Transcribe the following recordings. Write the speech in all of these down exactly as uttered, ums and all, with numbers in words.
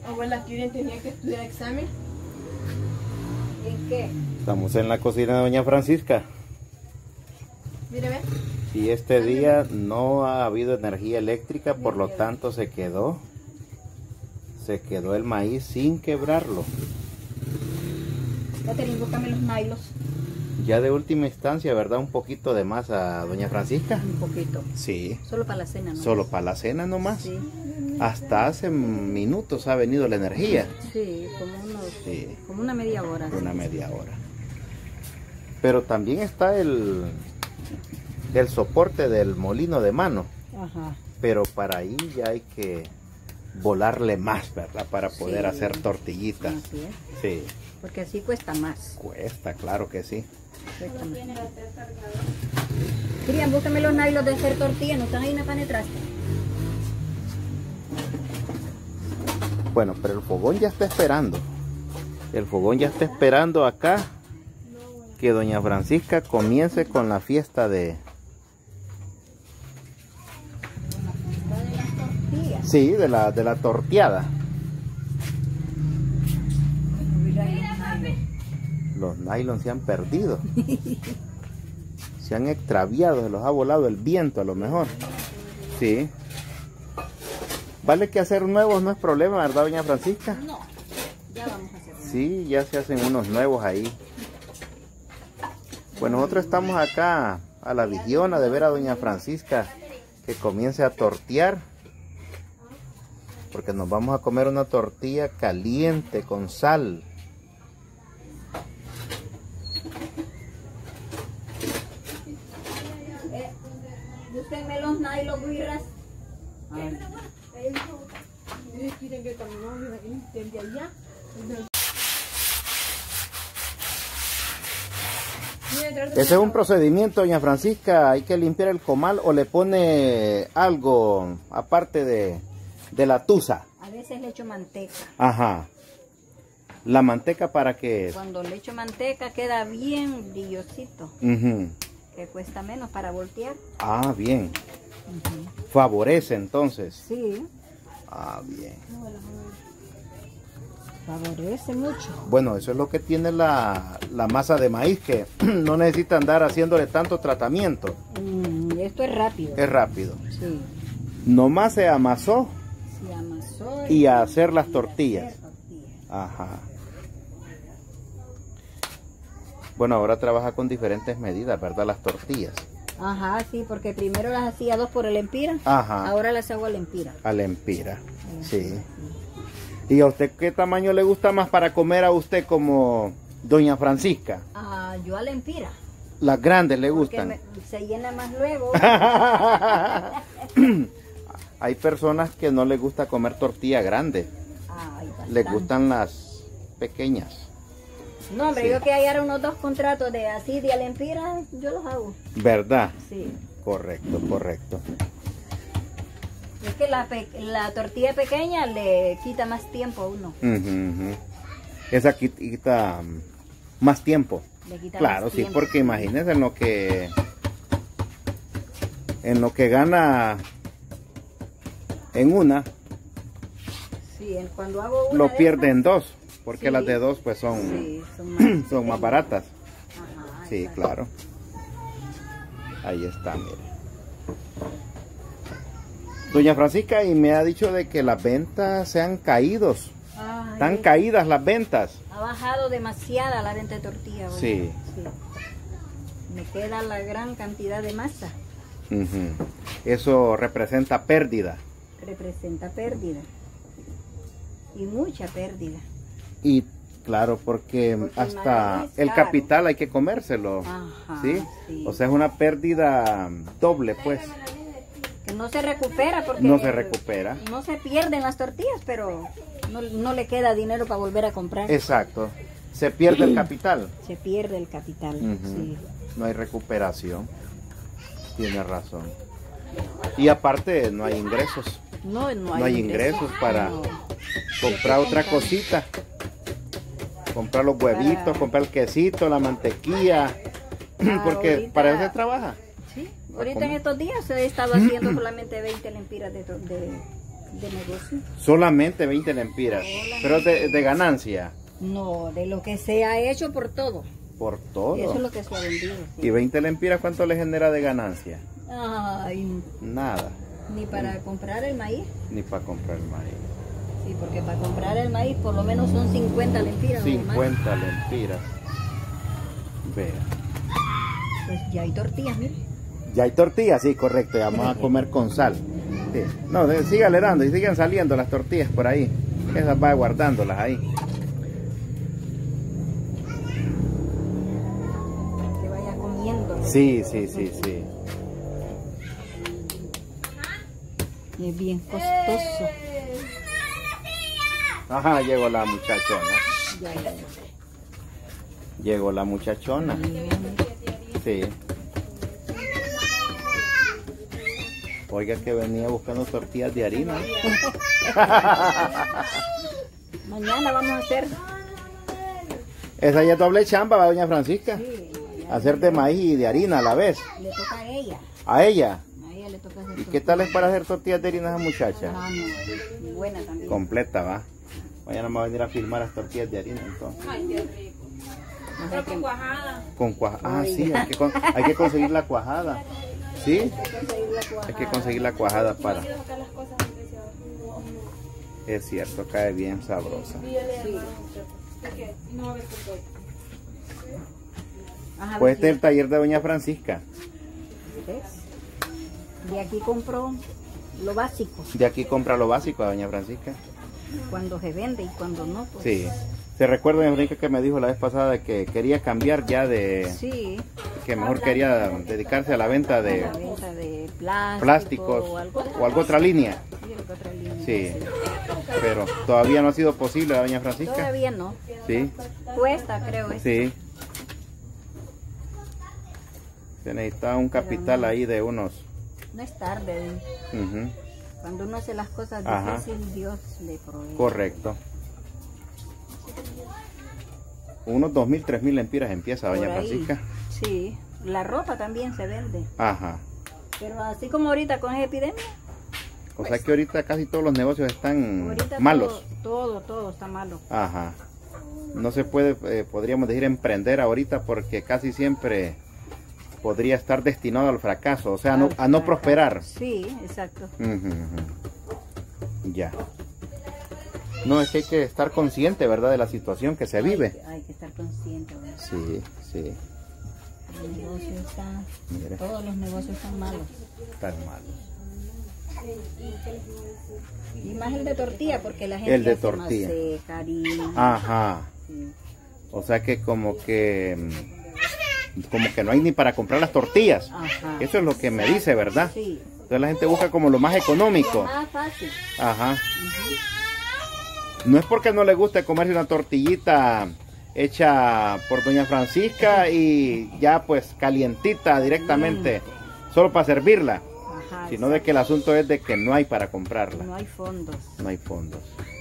Abuela, ¿quién tenía que estudiar examen? ¿En qué? Estamos en la cocina de doña Francisca. Mire, ve. Y este día no ha habido energía eléctrica, por lo tanto se quedó. Se quedó el maíz sin quebrarlo. Catherine, búscame los nailos. Ya de última instancia, ¿verdad? Un poquito de más a doña Francisca. Un poquito. Sí. Solo para la cena, ¿no? Solo para la cena nomás. Sí. Hasta hace minutos ha venido la energía. Sí, como, unos, Sí. como una media hora. Una media hora. Pero también está el, el soporte del molino de mano. Ajá. Pero para ahí ya hay que volarle más, ¿verdad? Para poder Sí. hacer tortillitas. Así es. Sí. Porque así cuesta más. Cuesta, claro que sí. Cuesta más. Cristian, búscame los nailos de hacer tortilla, ¿no están ahí en la panetraste? Bueno, pero el fogón ya está esperando. El fogón ya está esperando acá que doña Francisca comience con la fiesta de... La de las tortillas. Sí, de la, de la torteada. Los nylon se han perdido. Se han extraviado, se los ha volado el viento a lo mejor. Sí. Vale que hacer nuevos no es problema, ¿verdad, doña Francisca? No, ya vamos a hacer. Sí, ya se hacen unos nuevos ahí. Pues nosotros estamos acá a la vigiona de ver a doña Francisca que comience a tortear. Porque nos vamos a comer una tortilla caliente con sal. Eh, búsquenme los nailos, guirras. Ellos quieren que caminamos desde allá. Ese es un procedimiento, doña Francisca. Hay que limpiar el comal o le pone algo aparte de, de la tusa. A veces le echo manteca. Ajá. La manteca para que... Cuando le echo manteca queda bien brillosito. Uh-huh. Que cuesta menos para voltear. Ah, bien. Uh-huh. Favorece entonces. Sí. Ah, bien. Favorece mucho. Bueno, eso es lo que tiene la, la masa de maíz, que no necesita andar haciéndole tanto tratamiento. Mm, esto es rápido. Es rápido. Sí. Nomás se amasó Se amasó y a hacer las tortillas. hacer tortillas. Ajá. Bueno, ahora trabaja con diferentes medidas, ¿verdad? Las tortillas. Ajá, sí, porque primero las hacía dos por el empira. Ajá. Ahora las hago al empira. Al empira. Sí. ¿Y a usted qué tamaño le gusta más para comer a usted como doña Francisca? Ah, yo al empira. Las grandes le Porque gustan. me- se llena más luego. Hay personas que no les gusta comer tortilla grande. Ay, Les bastante. gustan las pequeñas. No, hombre, Sí. yo que hallara unos dos contratos de así de al empira, yo los hago. ¿Verdad? Sí. Correcto, correcto. Es que la, pe- la tortilla pequeña le quita más tiempo a uno. Ujú, ujú. Esa qui- quita mm, más tiempo. Le quita Claro, más sí, tiempo. porque imagínense en lo que en lo que gana en una, Sí, en- cuando hago una lo de pierde en estas- dos, porque Sí. las de dos pues son, Sí, son más, son más baratas. Ajá, Sí, exacto. claro. Ahí está, mire. Doña Francisca, y me ha dicho de que las ventas se han caído. Ay, Están caídas las ventas. ha bajado demasiada la venta de tortilla. ahora. Sí. Sí. Me queda la gran cantidad de masa. Ujú. Eso representa pérdida. Representa pérdida. Y mucha pérdida. Y claro, porque, Porque el hasta maíz, el claro. capital hay que comérselo. Ajá, ¿Sí? sí. O sea, es una pérdida doble, pues. Que no se recupera porque... No se recupera. No se pierden las tortillas, pero no, no le queda dinero para volver a comprar. Exacto. Se pierde el capital. Se pierde el capital. Ujú. Sí. No hay recuperación. Tiene razón. Y aparte, no hay ingresos. No, no hay, No hay ingresos para No. comprar otra cosita. Comprar los huevitos, Para- comprar el quesito, la mantequilla. Ah, Porque ahorita- para eso se trabaja. Sí. Ahorita en estos días he estado haciendo solamente veinte lempiras de, to- de, de negocio. Solamente veinte lempiras. Solamente. Pero de, de ganancia. No, de lo que se ha hecho por todo. Por todo. Eso es lo que se ha vendido. Sí. ¿Y veinte lempiras cuánto le genera de ganancia? Ay, Nada. ni para comprar el maíz. Ni para comprar maíz. Sí, porque para comprar el maíz por lo menos son cincuenta lempiras. cincuenta lempiras. Vea. Pues ya hay tortillas, mire. Ya hay tortillas, sí, correcto. Ya vamos a comer con sal. Sí. No, de, sígale dando y siguen saliendo las tortillas por ahí. Esas va guardándolas ahí. Que vaya comiendo. Sí, sí, sí, sí. Y es bien costoso. Ajá, llegó la muchachona. Ya, ya, ya. Llegó la muchachona. Sí. Oiga que venía buscando tortillas de harina. Mañana vamos a hacer. Esa ya es doble chamba, ¿va, doña Francisca? Sí, Hacer de maíz y de harina a la vez. le toca a ella. ¿A ella? A ella le toca hacer. ¿Y qué tal es para hacer tortillas de harina a esa muchacha? Ah, no, buena también. Completa, va. Mañana me va a venir a filmar las tortillas de harina entonces. Ay, qué rico. No sé Pero qué- con cuajada. Con cuajada. Ah, sí, hay que, con- hay que conseguir la cuajada. ¿Sí? hay que conseguir la cuajada. Hay que conseguir la cuajada para... Quiero sacar las cosas apreciadas. Es cierto, cae bien sabrosa. Sí. ¿Por qué? No va a haber por Ajá, Pues este es el ¿ves? taller de doña Francisca. De aquí compro lo básico. De aquí compra lo básico a doña Francisca. Cuando se vende y cuando no, pues. Sí. ¿Se recuerda, doña Francisca, que me dijo la vez pasada de que quería cambiar ya de... Sí, que mejor quería dedicarse a la venta a de la venta de plástico, plásticos o algo, o algo otra línea? Sí, algo otra línea, Sí. Pero todavía no ha sido posible, doña Francisca. Todavía no. Sí, Cuesta, creo. esto. sí. Se necesita un capital ahí de unos... No es tarde. Ujú, Cuando uno hace las cosas Ajá. difíciles, Dios le provee. correcto. Unos dos mil, tres mil lempiras empieza, Por doña ahí. Francisca. Sí, la ropa también se vende. Ajá. Pero así como ahorita con esa epidemia, O sea que ahorita casi todos los negocios están ahorita malos. Todo, todo, todo está malo. Ajá. No se puede, eh, podríamos decir, emprender ahorita porque casi siempre podría estar destinado al fracaso, o sea, a no, a no prosperar. Sí, exacto. Ujú, ujú. Ya. No, es que hay que estar consciente, ¿verdad?, de la situación que se vive. Hay, hay que estar consciente. ¿verdad? Sí, sí. El negocio está, Mire, todos los negocios están malos. tan malo. Y más el de tortilla, porque la gente El de hace tortilla. más seca, harina. Ajá. Sí. O sea que como que mm, como que no hay ni para comprar las tortillas. Ajá. Eso es lo que me dice, ¿verdad? Sí. Entonces la gente busca como lo más económico. Más fácil. Ajá. No es porque no le guste comerse una tortillita hecha por doña Francisca y ya pues calientita directamente, solo para servirla, Ajá. sino de que el asunto es de que no hay para comprarla. No hay fondos. No hay fondos.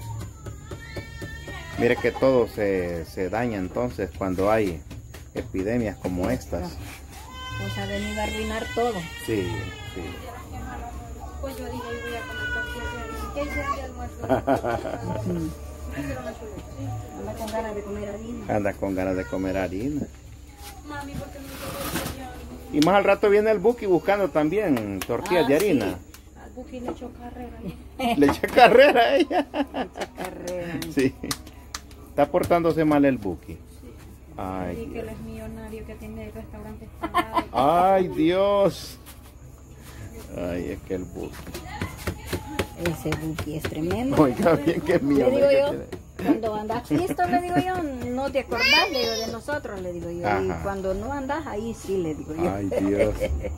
Mire que todo se, se daña entonces cuando hay epidemias como estas. Pues ha venido a arruinar todo. Sí, sí. Pues yo dije, yo voy a comer tortillas de harina. ¿Qué hice de almuerzo? Mm. Anda con ganas de comer harina. Anda con ganas de comer harina. Mami, ¿por qué no hice tortillas? Y más al rato viene el Buki buscando también tortillas Ah, de sí. harina. Al Buki le echó carrera. Le echa carrera a ella. Carrera. Sí. Está portándose mal el Buki. Ay, Y que él Dios. es millonario, que tiene el restaurante privado. Ay, Dios. Ay, es que el Buki. Ese buki es tremendo. Oiga bien que mío. Le digo yo, cuando andas listo, le digo yo, no te acordás, le digo, de nosotros, le digo yo. Y Ajá. cuando no andas, ahí sí, le digo yo. Ay, Dios.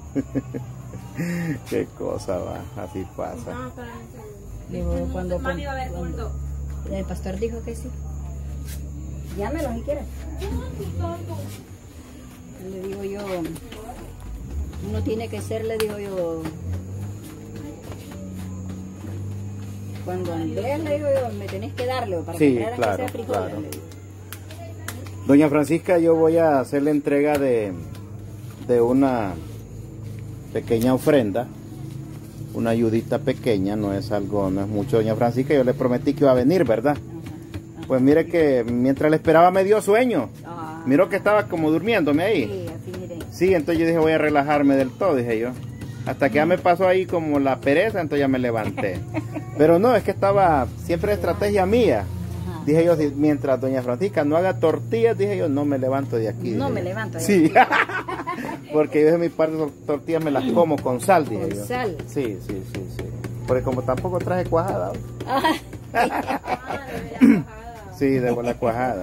Qué cosa va, así pasa. No, para Le digo, cuando, Mami va a ver cuando el pastor dijo que sí. Llámelo si quieres. Le digo yo, uno tiene que ser, le digo yo, cuando Andrés, le digo yo, me tenés que darle para Sí, comprar aunque claro, sea frijoles, claro. le digo. Doña Francisca, yo voy a hacer la entrega de, de una pequeña ofrenda una ayudita pequeña, no es algo, no es mucho, doña Francisca. Yo le prometí que iba a venir, ¿verdad? Ajá. Pues mire que mientras le esperaba me dio sueño. Ah. Miró que estaba como durmiéndome ahí. Sí, así miré. Sí, entonces yo dije voy a relajarme del todo, dije yo. Hasta que ya me pasó ahí como la pereza, entonces ya me levanté. Pero no, es que estaba siempre estrategia mía. Ajá. Dije yo, si mientras doña Francisca no haga tortillas, dije yo, no me levanto de aquí. No dije me yo. levanto de Sí, porque yo de mi parte las tortillas me las como con sal, dije Con yo. sal. Sí, sí, sí, sí. Porque como tampoco traje cuajada. Ah, Ah, de la cuajada. Sí, debo la cuajada.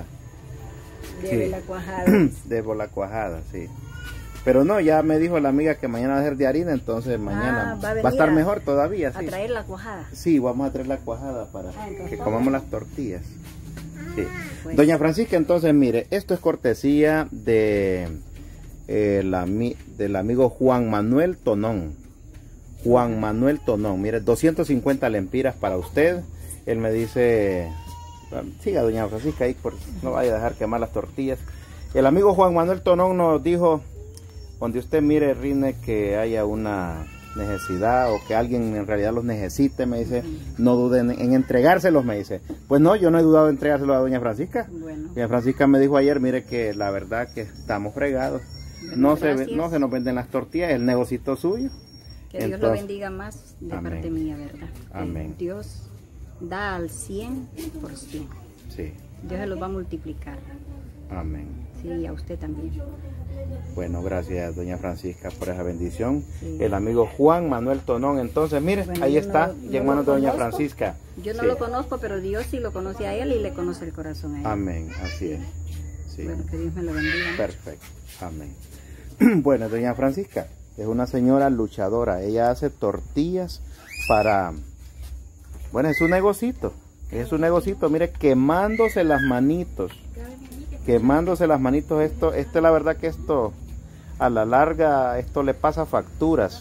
debe Sí. la cuajada. Debo la cuajada, sí. Pero no, ya me dijo la amiga que mañana va a ser de harina, entonces mañana Ah, va a va a estar venir a- mejor todavía, A sí. traer la cuajada. Sí, vamos a traer la cuajada para Ah, entonces que está comamos bueno. las tortillas. Sí. Pues, Doña Francisca, entonces mire, esto es cortesía de eh, el ami- del amigo Juan Manuel Tonón. Juan Manuel Tonón, mire, doscientos cincuenta lempiras para usted. Él me dice, siga doña Francisca ahí, por, no vaya a dejar quemar las tortillas. El amigo Juan Manuel Tonón nos dijo, donde usted mire, Rine, que haya una necesidad o que alguien en realidad los necesite, me dice, no duden en entregárselos, me dice. Pues no, yo no he dudado en entregárselos a doña Francisca. bueno, Doña Francisca me dijo ayer, mire que la verdad que estamos fregados. Bueno, No se, gracias. no se nos venden las tortillas, el negocito suyo. que Dios lo entonces- bendiga más de Amén. parte mía, ¿verdad? Que Amén. Dios da al cien por ciento. Sí, Dios se los va a multiplicar. amén. Sí, y a usted también. Bueno, gracias doña Francisca por esa bendición. Sí. El amigo Juan Manuel Tonón, entonces mire, Bueno, ahí yo está, no- y no en lo manos de doña conozco. Francisca. Yo no Sí. lo conozco, pero Dios sí lo conoce a él y le conoce el corazón a él. Amén, así es. Sí. Bueno, que Dios me lo bendiga. Perfecto, amén. Bueno, doña Francisca es una señora luchadora. Ella hace tortillas para, bueno, es un negocito, es un negocito, mire, quemándose las manitos, quemándose las manitos. Esto, esto la verdad que esto, a la larga, esto le pasa facturas,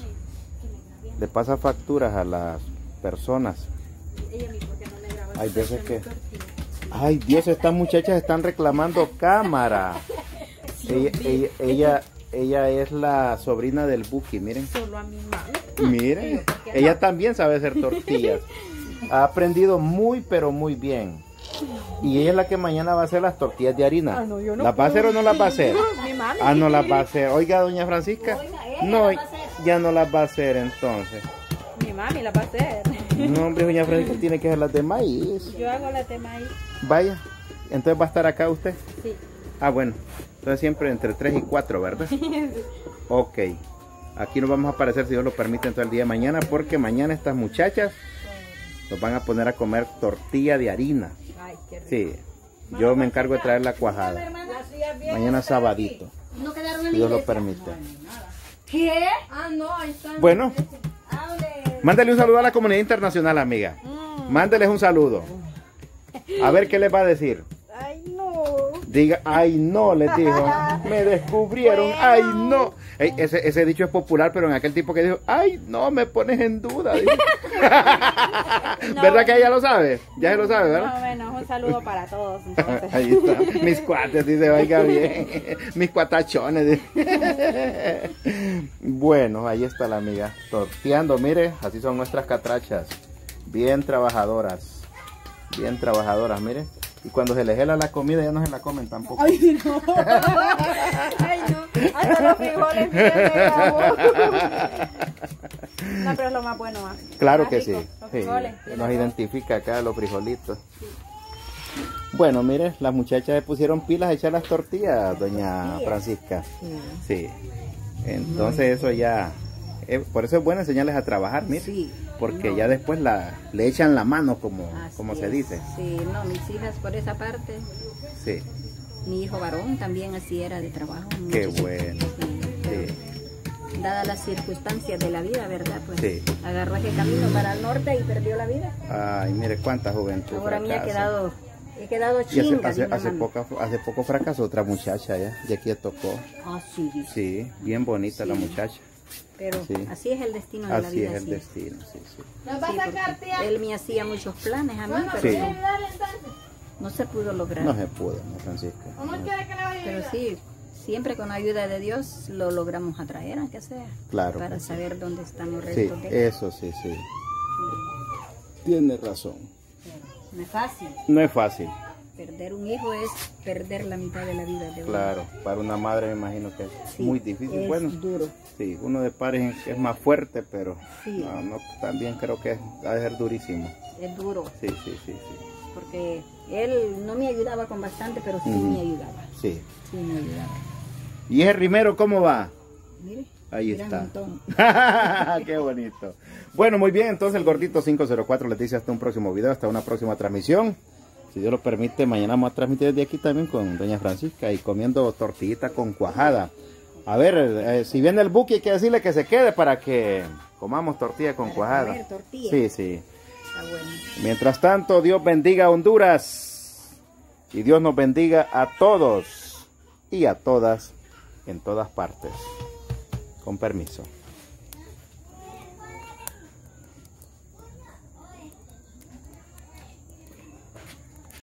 le pasa facturas a las personas. Ella misma que no me graba. Hay veces que, ay Dios, estas muchachas están reclamando cámara. Ella, ella, ella, ella es la sobrina del Buki, miren. Solo a mi mami. Miren, ella también sabe hacer tortillas. Ha aprendido muy, pero muy bien. Y ella es la que mañana va a hacer las tortillas de harina. Ah, no, yo no ¿Las va a hacer o no las va a hacer? Mi mami. Ah, no las va a hacer. Oiga, doña Francisca. No, ya no las va a hacer entonces. Mi mami la va a hacer. No, hombre, doña Francisca tiene que hacer las de maíz. Yo hago la tema ahí. Vaya, entonces va a estar acá usted. Sí. Ah, bueno. Entonces siempre entre tres y cuatro, ¿verdad? Ok. Aquí nos vamos a aparecer, si Dios lo permite, todo el día de mañana, porque mañana estas muchachas nos van a poner a comer tortilla de harina. Ay, qué rico. Sí. Yo me encargo de traer la cuajada. Mañana sabadito, ¿No quedaron si Dios lo permite. ¿Qué? Ah, no, ahí está. Bueno, mándale un saludo a la comunidad internacional, amiga. Mándeles un saludo. A ver qué les va a decir. Ay, no. Diga, ay no, les dijo. Me descubrieron, ay no. Ey, ese, ese dicho es popular, pero en aquel tipo que dijo, ay no, me pones en duda. Dijo. ¿Verdad que ella lo sabe? Ya se lo sabe, Más ¿verdad? o menos, un saludo para todos. Entonces. Ahí está, mis cuates, dice, oiga bien, mis cuatachones. Dice. Bueno, ahí está la amiga, torteando, mire, así son nuestras catrachas, bien trabajadoras, bien trabajadoras, mire. Y cuando se les hela la comida ya no se la comen tampoco. Ay, no. Ay, no. Hasta los frijoles pegamos. No, pero es lo más bueno. Más. Claro Más que rico, sí, los sí, frijoles, nos identifica acá los frijolitos. Bueno, mire, las muchachas se pusieron pilas a echar las tortillas, doña Francisca. Sí. Entonces eso ya, eh, por eso es bueno enseñarles a trabajar, mire. Sí. Porque No. ya después la, le echan la mano, como, Así como se es. dice. Sí, no, mis hijas por esa parte. Sí, Mi hijo varón también así era de trabajo. un qué muchachito. bueno. Sí, pero Sí, dadas las circunstancias de la vida, ¿verdad? Pues Sí. agarró ese camino para el norte y perdió la vida. ay, mire cuánta juventud. Ahora me ha fracasa. quedado, he quedado Y hace, chinga. hace, de una hace, mano. poca, hace poco fracasó otra muchacha ya, y aquí tocó. Ah, sí, dice. Sí, bien bonita Sí. la muchacha. Pero Sí. así es el destino de la Así vida. es el sí. destino, sí, sí. ¿Nos va a Sí, sacar, porque tía? él me hacía muchos planes a mí, pero Sí. no, no se pudo lograr. No se pudo, ¿no, Francisca? ¿O no quiere que le vaya a Pero ayudar? sí, siempre con la ayuda de Dios lo logramos atraer, aunque sea. Claro. Para saber dónde están los Sí, restos de él. eso sí, sí. Tiene razón. No es fácil. No es fácil. Perder un hijo es perder la mitad de la vida de uno. Claro, para una madre me imagino que es Sí, muy difícil. es Bueno, duro. sí, uno de padres es más fuerte, pero Sí. no, no, también creo que ha de ser durísimo. Es duro. Sí, sí, sí, sí. Porque él no me ayudaba con bastante, pero sí Ujú. me ayudaba. Sí. Sí me ayudaba. ¿Y ese rimero cómo va? Mire. Ahí mira está. un montón. Qué bonito. Bueno, muy bien, entonces el Gordito cinco cero cuatro les dice hasta un próximo video, hasta una próxima transmisión. Si Dios lo permite, mañana vamos a transmitir desde aquí también con doña Francisca y comiendo tortillita con cuajada. A ver, eh, si viene el buque hay que decirle que se quede para que comamos tortilla con Para cuajada. comer tortilla. Sí, sí. Está bueno. Mientras tanto, Dios bendiga a Honduras y Dios nos bendiga a todos y a todas en todas partes. Con permiso.